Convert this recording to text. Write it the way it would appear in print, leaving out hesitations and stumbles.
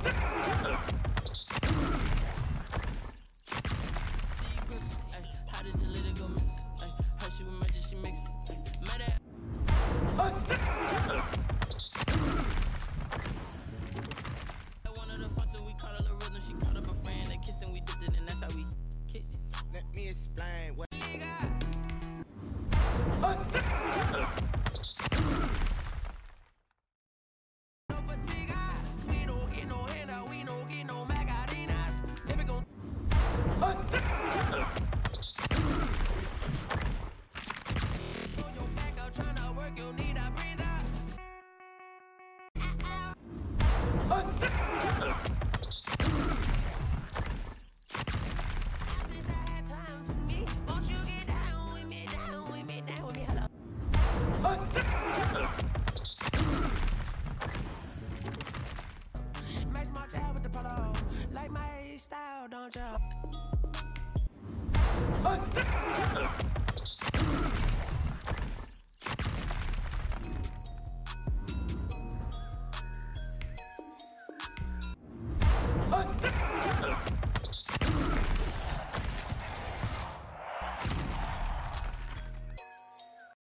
How did the little go miss? How she was magic, she makes Madden. One of the functions we caught a little rhythm. She caught up a friend, they kissed and we dipped it, and that's how we kicked it. Let me explain what. Like my style, don't you?